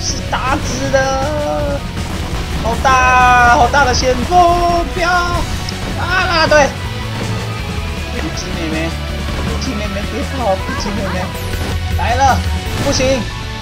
是大只的，好大好大的旋风镖啊！啦对，不急妹妹，不急妹妹别跑，不急妹妹来了，不行。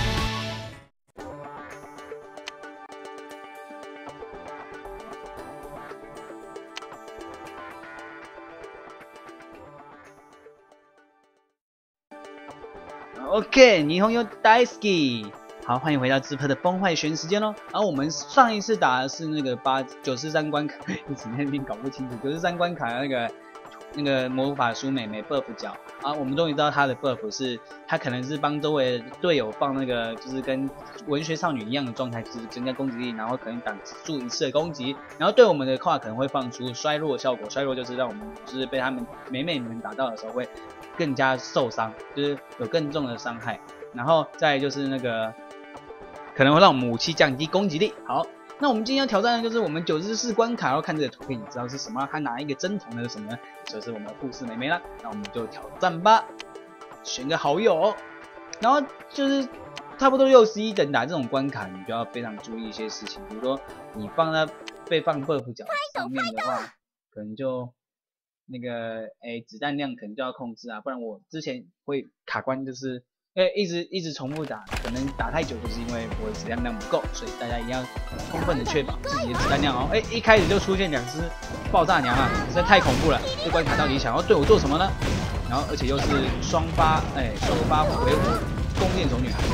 OK， 霓虹优大好き。好，欢迎回到自拍的崩坏旋时间喽。然后我们上一次打的是那个93关卡，一直那边搞不清楚93关卡的那个魔法书妹妹 buff 角啊，我们终于知道她的 buff 是，她可能是帮周围的队友放那个，就是跟文学少女一样的状态，就是增加攻击力，然后可能挡住一次的攻击，然后对我们的话可能会放出衰弱效果，衰弱就是让我们就是被他们妹妹们打到的时候会更加受伤，就是有更重的伤害，然后再来就是那个可能会让我们武器降低攻击力。好。 那我们今天要挑战的就是我们94关卡，然后看这个图片，你知道是什么？他拿一个针筒的是什么呢？就是我们的护士妹妹啦。那我们就挑战吧，选个好友，然后就是差不多61等打这种关卡，你就要非常注意一些事情，比如说你放在被放 buff 角上面的话，可能就那个子弹量可能就要控制啊，不然我之前会卡关就是。 一直重复打，可能打太久，就是因为我的子弹量不够，所以大家一定要充分的确保自己的子弹量哦。一开始就出现2只爆炸娘啊，实在太恐怖了！这关卡到底想要对我做什么呢？然后而且又是双发回火弓箭手女孩，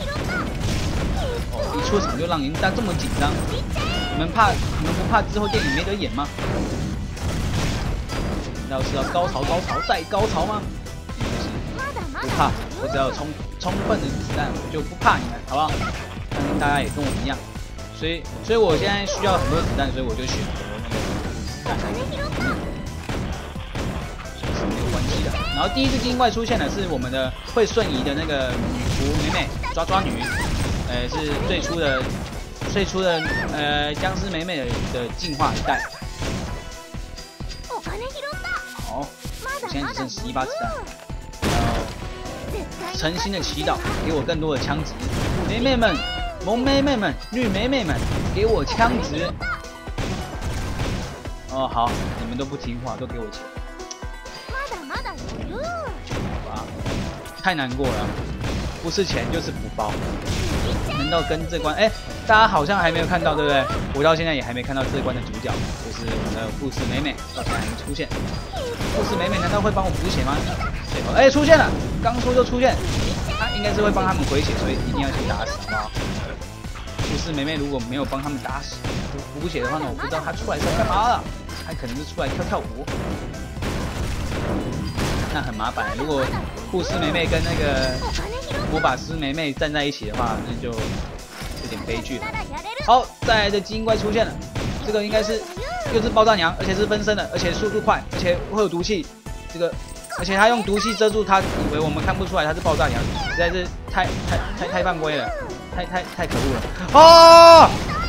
一出场就让人家这么紧张，你们不怕之后电影没得演吗？难道是要高潮再高潮吗？不怕。 我只要有充分的子弹，我就不怕你们，好不好？相信大家也跟我一样，所以我现在需要很多子弹，所以我就选择那个子弹，是没有关系的。然后第一只精怪出现的是我们的会瞬移的那个女仆妹妹抓女，是最初的僵尸妹妹的进化一代。好，我现在只剩11把子弹。 诚心的祈祷，给我更多的枪支，妹妹们、萌妹妹们、绿妹妹们，给我枪支。哦，好，你们都不听话，都给我钱。好吧，太难过了，不是钱就是补包。难道跟这关？大家好像还没有看到，对不对？我到现在也还没看到这关的主角，就是我们的护士美美，到现在还没出现。护士美美难道会帮我补血吗？最后，出现了，刚说就出现，他应该是会帮他们回血，所以一定要去打死，好不好？护士美美如果没有帮他们打死补血的话呢，我不知道他出来是干嘛了，他可能是出来跳舞，那很麻烦。如果护士美美跟那个魔法师美美站在一起的话，那就有点悲剧了。好，再来的基因怪出现了，这个应该是又是爆炸娘，而且是分身的，而且速度快，而且会有毒气，这个。 而且他用毒气遮住他，以为我们看不出来他是爆炸娘，实在是太犯规了，太可恶了！哦，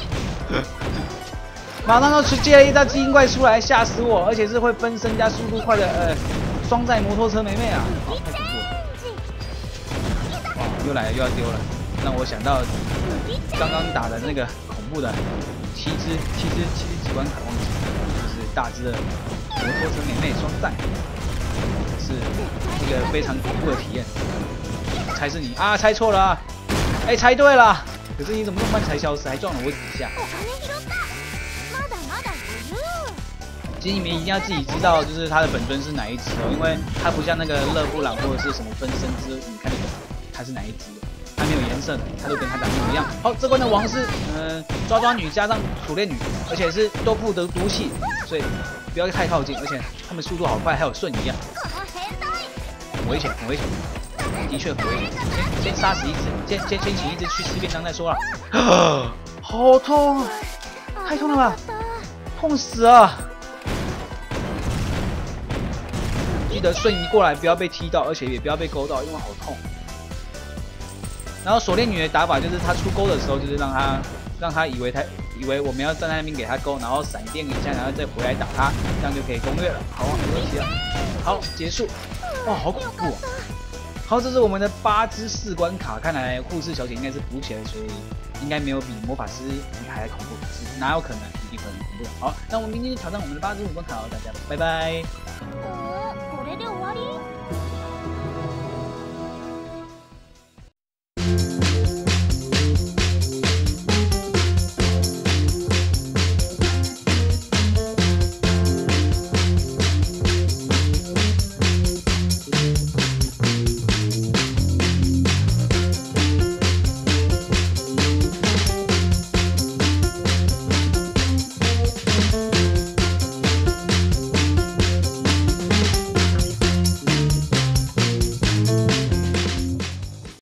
马上就接了一道基因怪出来，吓死我！而且是会分身加速度快的双载摩托车妹妹啊！哦，太恐怖了！哇，又来了，又要丢了，让我想到刚刚打的那个恐怖的7只几关卡忘记，就是大只的摩托车妹妹双载。 是一个非常恐怖的体验，猜是你啊？猜错了啊！猜对了，可是你怎么那么慢才消失，还撞了我几下？其实你们一定要自己知道，就是他的本尊是哪一只哦，因为它不像那个勒布朗或者是什么分身之，你看得懂它是哪一只的，它没有颜色的，它都跟它长得一模一样。好，这关的王是抓女加上锁链女，而且是都不得毒气，所以不要太靠近，而且他们速度好快，还有瞬移啊。 很危险，很危险，的确很危险。先杀死一只，先请一只去吃便当再说了。好痛，太痛了吧，痛死了！记得瞬移过来，不要被踢到，而且也不要被勾到，因为好痛。然后锁链女的打法就是她出钩的时候，就是让她以为我们要站在那边给她勾，然后闪电一下，然后再回来打她，这样就可以攻略了。好，没问题了。好，结束。哇，好恐怖啊！ 好，这是我们的8只4关卡，看来护士小姐应该是补起来，所以应该没有比魔法师还恐怖，哪有可能？一定很恐怖。好，那我们明天就挑战我们的8只5关卡哦，大家拜拜。 これで終わり？